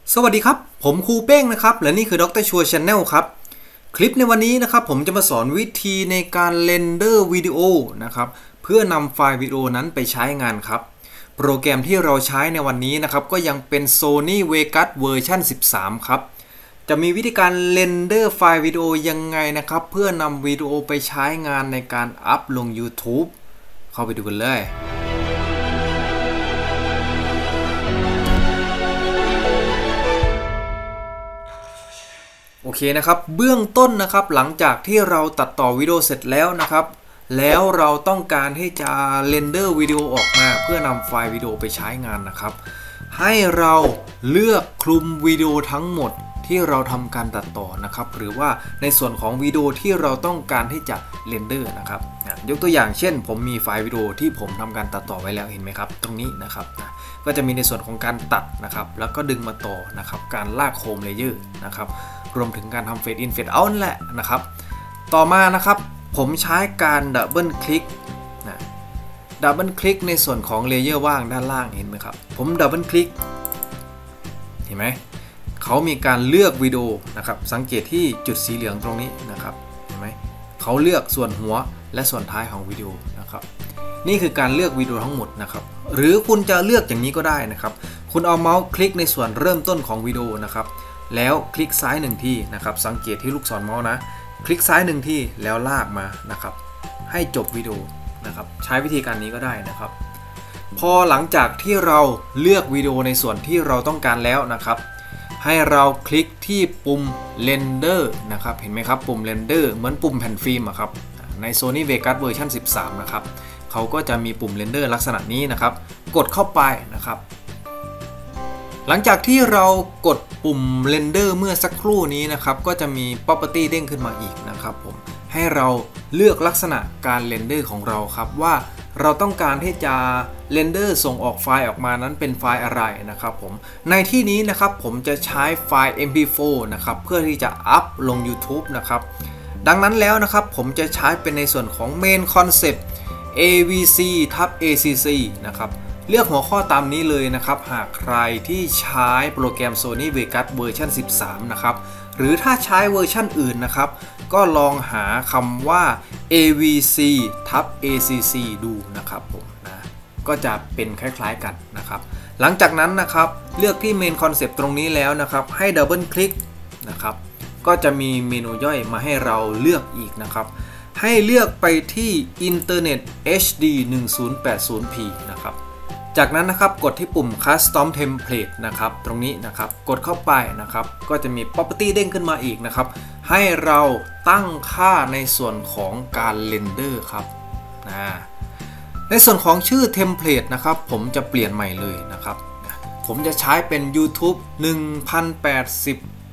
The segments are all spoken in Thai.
สวัสดีครับผมครูเป้งนะครับและนี่คือดรชัวร์ชาแนลครับคลิปในวันนี้นะครับผมจะมาสอนวิธีในการเรนเดอร์วิดีโอนะครับเพื่อนำไฟล์วิดีโอนั้นไปใช้งานครับโปรแกรมที่เราใช้ในวันนี้นะครับก็ยังเป็น Sony Vegas เวอร์ชัน13ครับจะมีวิธีการเรนเดอร์ไฟล์วิดีโอยังไงนะครับเพื่อนำวิดีโอไปใช้งานในการอัพลง YouTube เข้าไปดูกันเลยโอเคนะครับเบื้องต้นนะครับหลังจากที่เราตัดต่อวิดีโอเสร็จแล้วนะครับแล้วเราต้องการที่จะเรนเดอร์วิดีโอออกมาเพื่อนำไฟล์วิดีโอไปใช้งานนะครับให้เราเลือกคลุมวิดีโอทั้งหมดที่เราทำการตัดต่อนะครับหรือว่าในส่วนของวิดีโอที่เราต้องการที่จะเรนเดอร์นะครับยกตัวอย่างเช่นผมมีไฟล์วิดีโอที่ผมทำการตัดต่อไว้แล้วเห็นไหมครับตรงนี้นะครับก็จะมีในส่วนของการตัดนะครับแล้วก็ดึงมาต่อนะครับการลากโคมเลเยอร์นะครับรวมถึงการทำเฟดอินเฟดเอาท์แหละนะครับต่อมานะครับผมใช้การดับเบิลคลิกดับเบิลคลิกในส่วนของเลเยอร์ว่างด้านล่างเห็นไหมครับผมดับเบิลคลิกเห็นไหมเขามีการเลือกวิดีโอนะครับสังเกตที่จุดสีเหลืองตรงนี้นะครับเห็นไหมเขาเลือกส่วนหัวและส่วนท้ายของวิดีโอนะครับนี่คือการเลือกวิดีโอทั้งหมดนะครับหรือคุณจะเลือกอย่างนี้ก็ได้นะครับคุณเอาเมาส์คลิกในส่วนเริ่มต้นของวิดีโอนะครับแล้วคลิกซ้าย1ทีนะครับสังเกตที่ลูกศรเมาส์นะคลิกซ้าย1ทีแล้วลากมานะครับให้จบวิดีโอนะครับใช้วิธีการนี้ก็ได้นะครับพอหลังจากที่เราเลือกวิดีโอในส่วนที่เราต้องการแล้วนะครับให้เราคลิกที่ปุ่ม Render นะครับเห็นไหมครับปุ่ม Render เหมือนปุ่มแผ่นฟิล์มครับใน Sony Vegas เวอร์ชัน13นะครับเขาก็จะมีปุ่ม Render ลักษณะนี้นะครับกดเข้าไปนะครับหลังจากที่เรากดปุ่ม Render เมื่อสักครู่นี้นะครับก็จะมี Property เด้งขึ้นมาอีกนะครับผมให้เราเลือกลักษณะการ Render ของเราครับว่าเราต้องการที่จะ Render ส่งออกไฟล์ออกมานั้นเป็นไฟล์อะไรนะครับผมในที่นี้นะครับผมจะใช้ไฟล์ MP4 นะครับเพื่อที่จะอัพลง YouTube นะครับดังนั้นแล้วนะครับผมจะใช้เป็นในส่วนของ Main Concept AVC/ACC นะครับเลือกหัวข้อตามนี้เลยนะครับหากใครที่ใช้โปรแกรม Sony Vegas เวอร์ชัน13นะครับหรือถ้าใช้เวอร์ชันอื่นนะครับก็ลองหาคำว่า AVC/ACC ดูนะครับผมนะก็จะเป็นคล้ายๆกันนะครับหลังจากนั้นนะครับเลือกที่ Main Concept ตรงนี้แล้วนะครับให้ดับเบิลคลิกนะครับก็จะมีเมนูย่อยมาให้เราเลือกอีกนะครับให้เลือกไปที่ Internet HD 1080p นะครับจากนั้นนะครับกดที่ปุ่ม Custom Template นะครับตรงนี้นะครับกดเข้าไปนะครับก็จะมี Property เด้งขึ้นมาอีกนะครับให้เราตั้งค่าในส่วนของการเรนเดอร์ครับในส่วนของชื่อ Template นะครับผมจะเปลี่ยนใหม่เลยนะครับผมจะใช้เป็น YouTube 1080p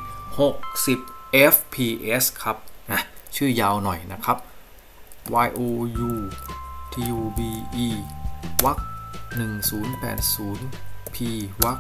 60 fps ครับชื่อยาวหน่อยนะครับ youtube วัก1080p วัก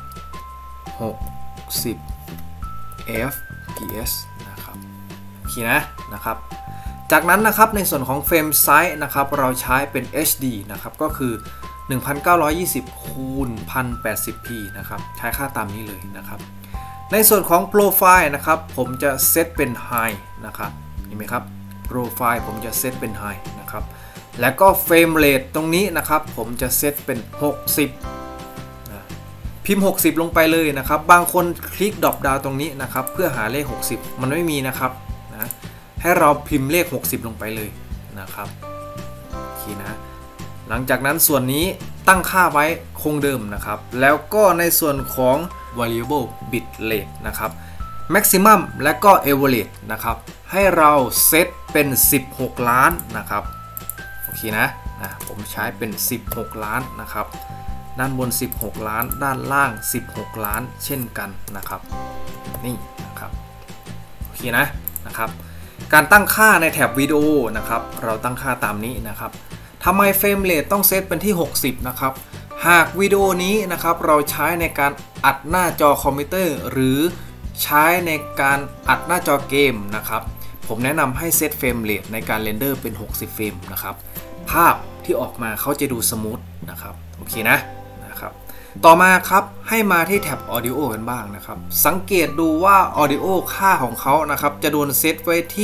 60 fps นะครับโอเคนะครับจากนั้นนะครับในส่วนของเฟรมไซส์นะครับเราใช้เป็น HD นะครับก็คือ1920คูณ 1080p นะครับใช้ค่าตามนี้เลยนะครับในส่วนของโปรไฟล์นะครับผมจะเซตเป็น High นะครับเห็นไหมครับโปรไฟล์ผมจะเซตเป็น High นะครับแล้วก็เฟรมเรทตรงนี้นะครับผมจะเซตเป็น60พิมพ์60ลงไปเลยนะครับบางคนคลิกดรอปดาวตรงนี้นะครับเพื่อหาเลข60มันไม่มีนะครับให้เราพิมพ์เลข60ลงไปเลยนะครับโอเคนะหลังจากนั้นส่วนนี้ตั้งค่าไว้คงเดิมนะครับแล้วก็ในส่วนของ variable bit rate นะครับ maximum และก็ average นะครับให้เราเซตเป็น16ล้านนะครับโอเคนะผมใช้เป็น16ล้านนะครับด้านบน16ล้านด้านล่าง16ล้านเช่นกันนะครับนี่นะครับโอเคนะครับการตั้งค่าในแถบวิดีโอนะครับเราตั้งค่าตามนี้นะครับทำไมเฟรมเรทต้องเซตเป็นที่60นะครับหากวิดีโอนี้นะครับเราใช้ในการอัดหน้าจอคอมพิวเตอร์หรือใช้ในการอัดหน้าจอเกมนะครับผมแนะนำให้เซตเฟรมเรทในการเรนเดอร์เป็น60เฟรมนะครับภาพที่ออกมาเขาจะดูสมูทนะครับโอเคนะครับต่อมาครับให้มาที่แท็บ Audio กันบ้างนะครับสังเกตดูว่า Audio ค่าของเขานะครับจะโดนเซตไว้ที่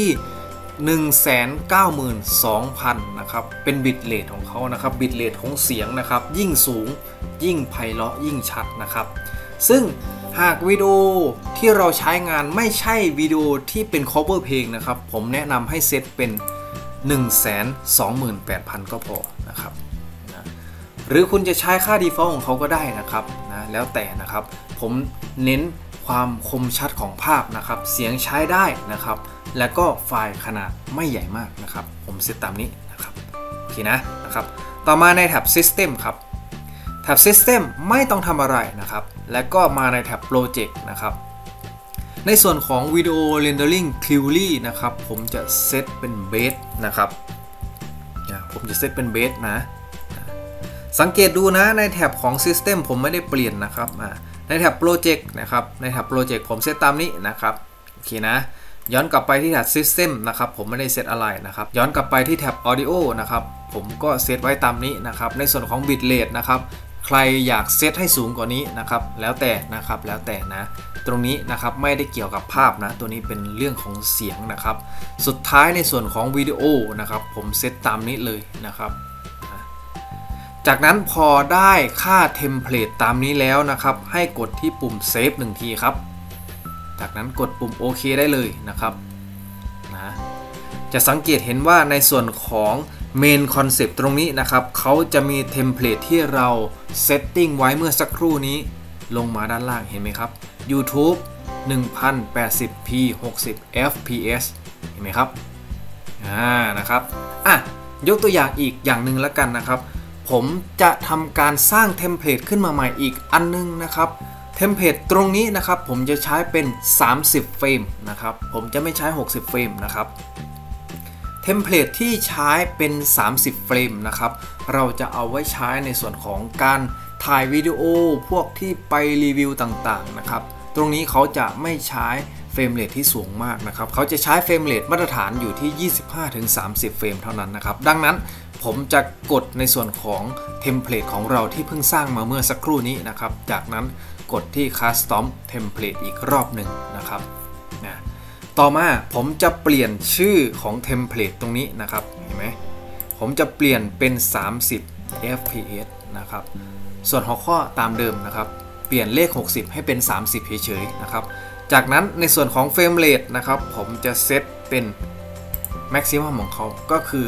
192,000 นะครับเป็นบิตเรทของเขานะครับบิตเรทของเสียงนะครับยิ่งสูงยิ่งไพเราะยิ่งชัดนะครับซึ่งหากวิดีโอที่เราใช้งานไม่ใช่วิดีโอที่เป็น cover เพลงนะครับผมแนะนำให้เซตเป็น 128,000 ก็พอนะครับนะหรือคุณจะใช้ค่า default ของเขาก็ได้นะครับนะแล้วแต่นะครับผมเน้นความคมชัดของภาพนะครับเสียงใช้ได้นะครับแล้วก็ไฟล์ขนาดไม่ใหญ่มากนะครับผมเซตตามนี้นะครับโอเคนะครับต่อมาในแท็บ System ครับแท็บ System ไม่ต้องทำอะไรนะครับแล้วก็มาในแท็บ Project นะครับในส่วนของ Video Rendering Query นะครับผมจะเซตเป็น Base นะครับผมจะเซตเป็น Base นะสังเกตดูนะในแท็บของ System ผมไม่ได้เปลี่ยนนะครับในแท็บ Project นะครับในแท็บ Project ผมเซตตามนี้นะครับโอเคนะย้อนกลับไปที่แท็บ System นะครับผมไม่ได้เซตอะไรนะครับย้อนกลับไปที่แท็บ Audio นะครับผมก็เซตไว้ตามนี้นะครับในส่วนของ Bitrate นะครับใครอยากเซตให้สูงกว่านี้นะครับแล้วแต่นะครับแล้วแต่นะตรงนี้นะครับไม่ได้เกี่ยวกับภาพนะตัวนี้เป็นเรื่องของเสียงนะครับสุดท้ายในส่วนของวิดีโอนะครับผมเซตตามนี้เลยนะครับจากนั้นพอได้ค่าเทมเพลตตามนี้แล้วนะครับให้กดที่ปุ่มเซฟ1ทีครับจากนั้นกดปุ่มโอเคได้เลยนะครับนะจะสังเกตเห็นว่าในส่วนของเมนคอนเซปต์ตรงนี้นะครับเขาจะมีเทมเพลตที่เราเซตติ้งไว้เมื่อสักครู่นี้ลงมาด้านล่างเห็นไหมครับ YouTube 1080p 60 fps เห็นไหมครับนะครับยกตัวอย่างอีกอย่างหนึ่งแล้วกันนะครับผมจะทำการสร้างเทมเพลตขึ้นมาใหม่อีกอันนึงนะครับเทมเพลตตรงนี้นะครับผมจะใช้เป็น30เฟรมนะครับผมจะไม่ใช้60เฟรมนะครับเทมเพลตที่ใช้เป็น30เฟรมนะครับเราจะเอาไว้ใช้ในส่วนของการถ่ายวิดีโอพวกที่ไปรีวิวต่างๆนะครับตรงนี้เขาจะไม่ใช้เฟรมเรทที่สูงมากนะครับเขาจะใช้เฟรมเรทมาตรฐานอยู่ที่ 25-30 เฟรมเท่านั้นนะครับดังนั้นผมจะกดในส่วนของเทมเพลตของเราที่เพิ่งสร้างมาเมื่อสักครู่นี้นะครับจากนั้นกดที่ Custom Template อีกรอบหนึ่งนะครับต่อมาผมจะเปลี่ยนชื่อของเทมเพลตตรงนี้นะครับเห็นไหมผมจะเปลี่ยนเป็น30 fps นะครับส่วนหัวข้อตามเดิมนะครับเปลี่ยนเลข60ให้เป็น30เฉยๆนะครับจากนั้นในส่วนของเฟรมเรทนะครับผมจะเซตเป็น maximum ของเขาก็คือ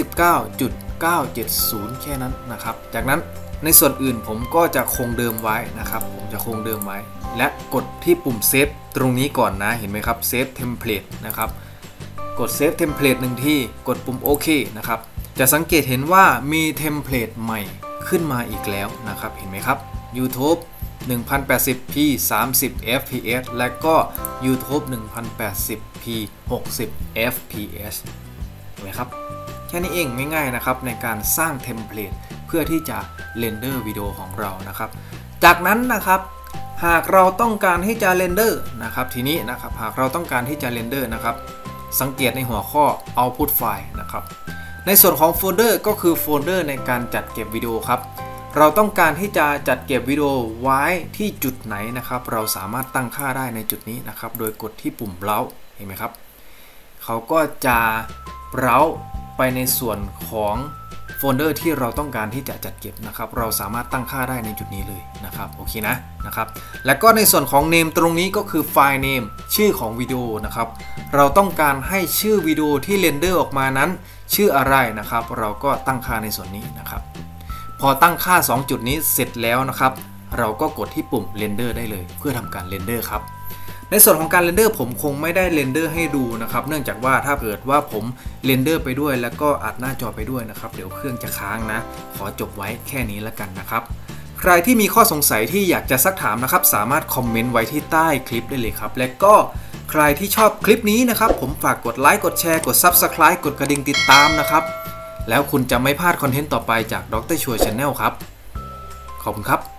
29.970 แค่นั้นนะครับจากนั้นในส่วนอื่นผมก็จะคงเดิมไว้นะครับผมจะคงเดิมไว้และกดที่ปุ่มเซฟตรงนี้ก่อนนะเห็นไหมครับเซฟเทมเพลตนะครับกดเซฟเทมเพลต1ทีกดปุ่มโอเคนะครับจะสังเกตเห็นว่ามีเทมเพลตใหม่ขึ้นมาอีกแล้วนะครับเห็นไหมครับ YouTube 1080p 30 fps และก็ YouTube 1080p 60 fps เห็นไหมครับแค่นี้เองง่ายๆนะครับในการสร้างเทมเพลตเพื่อที่จะเรนเดอร์วิดีโอของเรานะครับจากนั้นนะครับหากเราต้องการที่จะเรนเดอร์นะครับทีนี้นะครับหากเราต้องการที่จะเรนเดอร์นะครับสังเกตในหัวข้อ Output File นะครับในส่วนของโฟลเดอร์ก็คือโฟลเดอร์ในการจัดเก็บวิดีโอครับเราต้องการที่จะจัดเก็บวิดีโอไว้ที่จุดไหนนะครับเราสามารถตั้งค่าได้ในจุดนี้นะครับโดยกดที่ปุ่ม Browse เห็นไหมครับเขาก็จะ Browse ไปในส่วนของโฟลเดอร์ที่เราต้องการที่จะจัดเก็บนะครับเราสามารถตั้งค่าได้ในจุดนี้เลยนะครับโอเคนะครับแล้วก็ในส่วนของ Name ตรงนี้ก็คือไฟล์ Name ชื่อของวิดีโอนะครับเราต้องการให้ชื่อวิดีโอที่เรนเดอร์ออกมานั้นชื่ออะไรนะครับเราก็ตั้งค่าในส่วนนี้นะครับพอตั้งค่า2จุดนี้เสร็จแล้วนะครับเราก็กดที่ปุ่มเรนเดอร์ได้เลยเพื่อทำการเรนเดอร์ครับในส่วนของการเรนเดอร์ผมคงไม่ได้เรนเดอร์ให้ดูนะครับเนื่องจากว่าถ้าเกิดว่าผมเรนเดอร์ไปด้วยแล้วก็อัดหน้าจอไปด้วยนะครับเดี๋ยวเครื่องจะค้างนะขอจบไว้แค่นี้แล้วกันนะครับใครที่มีข้อสงสัยที่อยากจะซักถามนะครับสามารถคอมเมนต์ไว้ที่ใต้คลิปได้เลยครับและก็ใครที่ชอบคลิปนี้นะครับผมฝากกดไลค์กดแชร์กด Subscribe กดกระดิ่งติดตามนะครับแล้วคุณจะไม่พลาดคอนเทนต์ต่อไปจากดร. Chua Channel ครับขอบคุณครับ